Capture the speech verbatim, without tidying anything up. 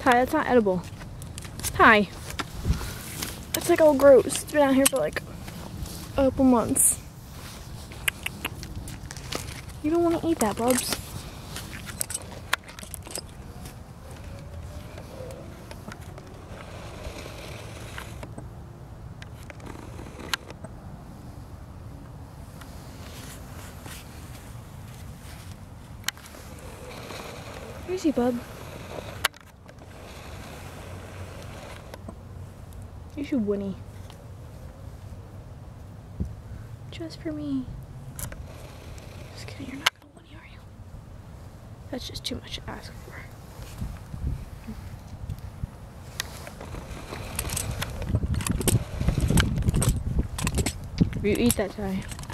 Ty, that's not edible. Ty. It's like all gross. It's been out here for like a couple months. You don't want to eat that, Bubs. Where's he, bub? You should whinny. Just for me. Just kidding, you're not gonna whinny, are you? That's just too much to ask for. You eat that, Ty.